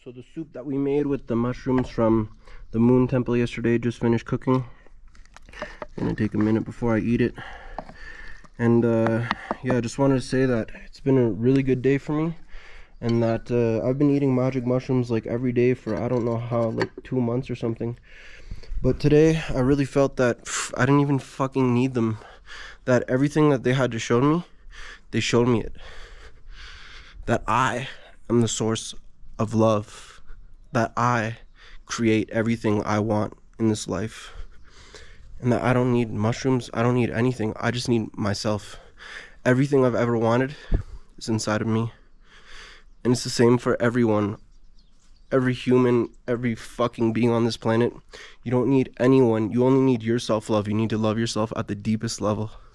So the soup that we made with the mushrooms from the moon temple yesterday just finished cooking. Gonna take a minute before I eat it. And yeah, I just wanted to say that it's been a really good day for me, and that I've been eating magic mushrooms like every day for I don't know how, like 2 months or something. But today I really felt that I didn't even fucking need them. That everything that they had to show me, they showed me it. That I am the source of love. That I create everything I want in this life. And that I don't need mushrooms, I don't need anything, I just need myself. Everything I've ever wanted is inside of me. And it's the same for everyone. Every human, every fucking being on this planet. You don't need anyone, you only need your self-love. You need to love yourself at the deepest level.